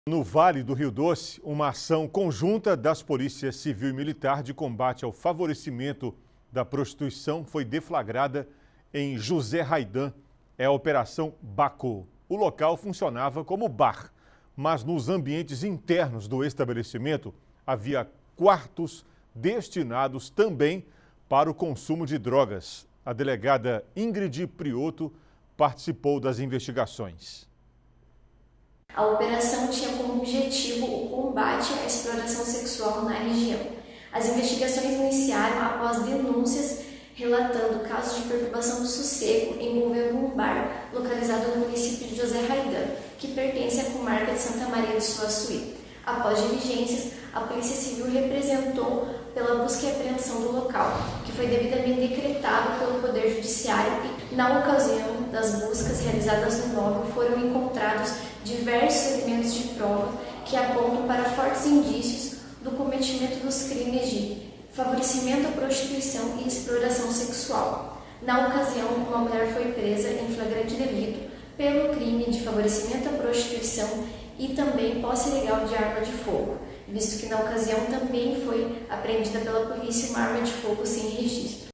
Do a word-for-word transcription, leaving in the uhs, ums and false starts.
No Vale do Rio Doce, uma ação conjunta das polícias civil e militar de combate ao favorecimento da prostituição foi deflagrada em José Raidan. É a Operação Bacô. O local funcionava como bar, mas nos ambientes internos do estabelecimento havia quartos destinados também para o consumo de drogas. A delegada Ingrid Prioto participou das investigações. A operação tinha como objetivo o combate à exploração sexual na região. As investigações iniciaram após denúncias relatando casos de perturbação do sossego envolvendo um bar localizado no município de José Raidan, que pertence à comarca de Santa Maria do Suaçuí. Após diligências, a Polícia Civil representou pela busca e apreensão do local, que foi devidamente decretado pelo Poder Judiciário e, na ocasião das buscas realizadas no imóvel, foram encontrados diversos elementos de prova que apontam para fortes indícios do cometimento dos crimes de favorecimento à prostituição e exploração sexual. Na ocasião, uma mulher foi presa em flagrante delito pelo crime de favorecimento à prostituição e também posse ilegal de arma de fogo, visto que na ocasião também foi apreendida pela polícia uma arma de fogo sem registro.